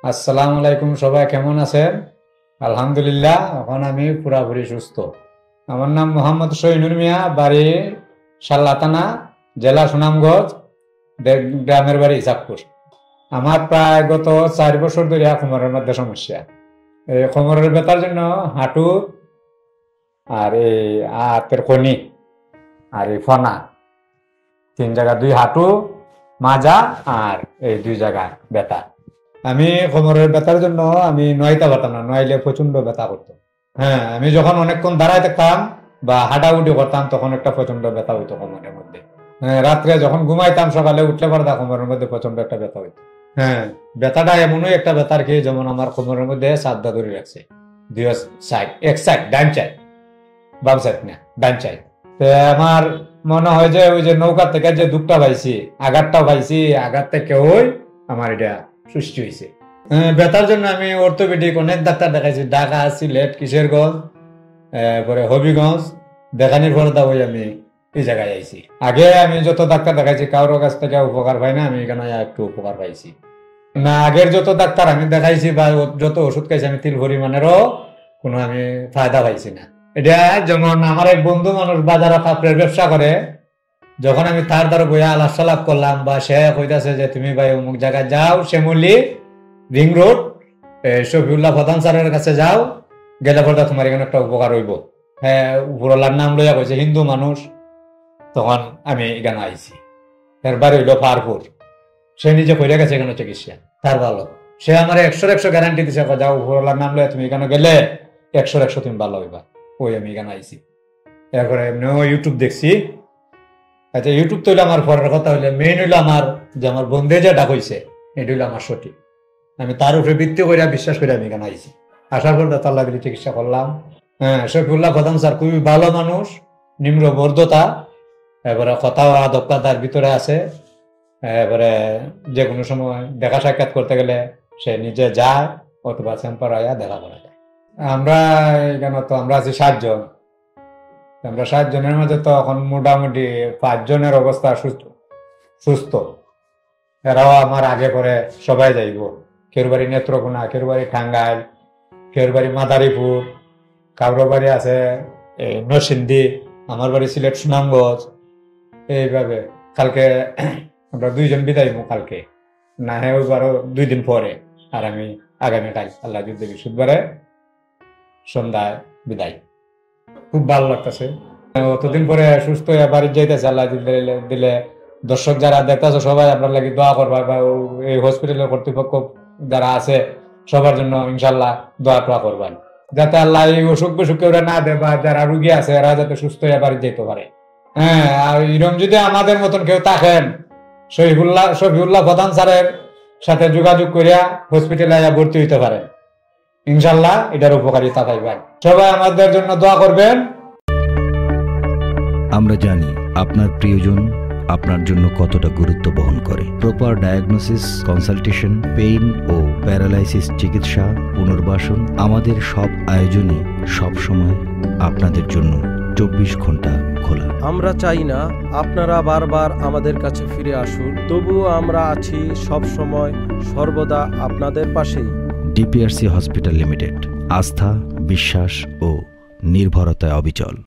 আসসালামু আলাইকুম, সবাই কেমন আছেন? আলহামদুলিল্লাহ, এখন আমি পুরাপুরি সুস্থ। আমার নাম মোহাম্মদ শহীনুর মিয়া, বাড়ি সাল্লা থানা, জেলা সুনামগঞ্জ, গ্রামের বাড়ি ইসাবপুর। আমার প্রায় গত 4 বছর ধরে কোমরের মধ্যে সমস্যা। এই কোমরের ব্যথার জন্য হাঁটু আর এই হাতের খনি আর এই ফনা 3 জায়গা, 2 হাঁটু, মাজা আর এই 2 জায়গা ব্যথা। আমি কোমরের ব্যথার জন্য আমি নয়তে পারতাম না, নইলে প্রচন্ড ব্যথা করতো। হ্যাঁ, আমি যখন অনেকক্ষণ দাঁড়ায় থাকতাম বা হাঁটাউটি করতাম তখন একটা প্রচন্ড ব্যথা হইতো কোমরের মধ্যে। হ্যাঁ, রাত্রে যখন ঘুমাইতাম সকালে উঠলে পারতাম কোমরের মধ্যে প্রচন্ড একটা ব্যথা হইতো। হ্যাঁ, ব্যথাটা এমনই একটা ব্যথার কি, যেমন আমার কোমরের মধ্যে সাদা ধরে রাখছে। 2 সাইড, এক সাইড, ডান সাইড, বাম সাইড না, ডান সাইড। তো আমার মনে হয় যে ওই যে নৌকা থেকে যে দুঃখটা পাইছি, আঘাতটাও পাইছি, আঘাত থেকে ওই আমার এটা সৃষ্টি হয়েছে। ব্যথার জন্য আমি অর্থোপেডিক অনেক ডাক্তার দেখাইছি, ঢাকা, সিলেট, কিশোরগঞ্জ, পরে হবিগঞ্জ। দেখানির পরে তা ওই আমি এই জায়গায় আইছি। আগে আমি যত ডাক্তার দেখাইছি কারোর কাছ থেকে উপকার পাই না, আমি এখানে একটু উপকার পাইছি। না, আগের যত ডাক্তার আমি দেখাইছি বা যত ওষুধ খাইছি আমি তিল পরিমাণেরও কোনো আমি ফায়দা পাইছি না। এটা যেমন আমার এক বন্ধু মানুষ বাজারে কাপড়ের ব্যবসা করে, যখন আমি তার দ্বারা বইয়া আলাপ সালাপ করলাম বা সে কইতাছে যে তুমি ভাই অমুক জায়গায় যাও, শ্যামলী রিং রোড, শফিউল্লাহ প্রধান স্যারের কাছে যাও, গেলে পরে তোমার এখানে একটা উপকার হইব। হ্যাঁ, উপরওয়ালার নাম লইয়া কইছে, হিন্দু মানুষ। তখন আমি এখানে আইছি। তার বাড়ি হইল পাহাড়পুর। সে নিজে কইরা গেছে এখানে চিকিৎসা, তার ভালো। সে আমার 100 গ্যারান্টি দিছে, যাও উপরওয়ালার নাম লইয়া তুমি এখানে গেলে 100 তুমি ভালো হইবা। ওই আমি এখানে আইছি। এরপরে এমনিও ইউটিউব দেখছি। আচ্ছা, ইউটিউব তো হইলো আমার পরের কথা, হইলে মেইন হইলো আমার যে আমার বন্ধে যে ডাক হইছে এটা হইলো আমার সঠিক। আমি তার উপরে ভিত্তি করে বিশ্বাস করে আমি এখানে আইছি। আসার পর তাল্লা দিলি চিকিৎসা করলাম। হ্যাঁ, শফিউল্লাহ প্রধান স্যার খুবই ভালো মানুষ, নিম্র বর্ধতা, এবারে কথা দক্ষতা তার ভিতরে আছে। এবারে যে কোনো সময় দেখা সাক্ষাৎ করতে গেলে সে নিজে যায় অথবা চেম্পার আয়া দেখা করা যায়। আমরা এখানে তো আমরা আছি 7 জন। আমরা 7 জনের মধ্যে তো এখন মোটামুটি 5 জনের অবস্থা সুস্থ। এরাও আমার আগে করে সবাই যাইব। কেউ বাড়ি নেত্রকোনা, কেউ বাড়ি টাঙ্গাইল, কেউ বাড়ি মাদারীপুর, কারোর বাড়ি আছে নরসিংদী, আমার বাড়ি সিলেট সুনামগঞ্জ। এইভাবে কালকে আমরা 2 জন বিদায় কালকে, না হ্যাঁ ওইবারও 2 দিন পরে। আর আমি আগামীকাল আল্লাহ যদি বুধবারে সন্ধ্যায় বিদায়। খুব ভালো লাগতেছে, অতদিন পরে সুস্থ হয়ে বাড়ি যাইতেছে। আল্লাহ দিলে দর্শক যারা দেখতেছে সবাই আপনার লাগে দোয়া করবা, বা এই হসপিটালের কর্তৃপক্ষ যারা আছে সবার জন্য ইনশাল্লাহ দোয়া টোয়া করবেন, যাতে আল্লাহ এই অসুখ বিসুখ কেউ না দেয়, বা যারা রুগী আছে এরা যাতে সুস্থ হয়ে বাড়ি যেতে পারে। হ্যাঁ, আর এরকম যদি আমাদের মতন কেউ থাকেন, শফিউল্লাহ প্রধান স্যারের সাথে যোগাযোগ করিয়া হসপিটালে ভর্তি হইতে পারেন। ইনশাল্লাহ এটার উপকারিতা পাইবেন। সবাই আমাদের জন্য দোয়া করবেন। আমরা জানি আপনার প্রিয়জন আপনার জন্য কতটা গুরুত্ব বহন করে। প্রপার ডায়াগনোসিস, কনসালটেশন, পেইন ও প্যারালাইসিস চিকিৎসা, পুনর্বাসন, আমাদের সব আয়োজনে সব সময় আপনাদের জন্য 24 ঘন্টা খোলা। আমরা চাই না আপনারা বারবার আমাদের কাছে ফিরে আসুন, তবুও আমরা আছি সব সময় সর্বদা আপনাদের পাশেই। ডিপিআরসি হসপিটাল লিমিটেড, আস্থা, বিশ্বাস ও নির্ভরতায় অবিচল।